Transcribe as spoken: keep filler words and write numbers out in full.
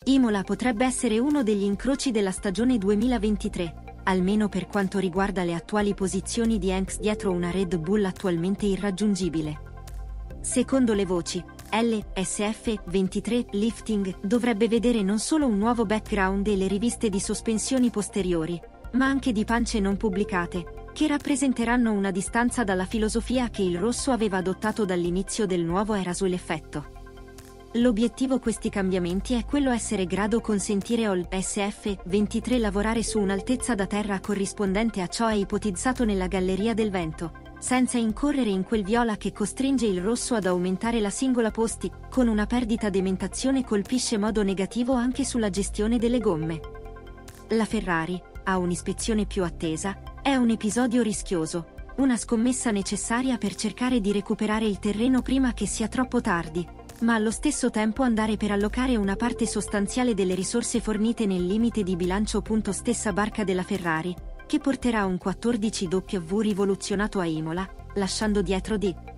Imola potrebbe essere uno degli incroci della stagione duemilaventitré, almeno per quanto riguarda le attuali posizioni di Hanks dietro una Red Bull attualmente irraggiungibile. Secondo le voci, L S F ventitré Lifting dovrebbe vedere non solo un nuovo background e le riviste di sospensioni posteriori, ma anche di pance non pubblicate, che rappresenteranno una distanza dalla filosofia che il rosso aveva adottato dall'inizio del nuovo era sull'effetto. L'obiettivo questi cambiamenti è quello essere grado consentire al S F ventitré lavorare su un'altezza da terra corrispondente a ciò è ipotizzato nella galleria del vento, senza incorrere in quel viola che costringe il rosso ad aumentare la singola posti, con una perdita d'ementazione colpisce modo negativo anche sulla gestione delle gomme. La Ferrari, a un'ispezione più attesa, è un episodio rischioso, una scommessa necessaria per cercare di recuperare il terreno prima che sia troppo tardi, ma allo stesso tempo andare per allocare una parte sostanziale delle risorse fornite nel limite di bilancio. Stessa barca della Ferrari, che porterà un quattordici W rivoluzionato a Imola, lasciando dietro D.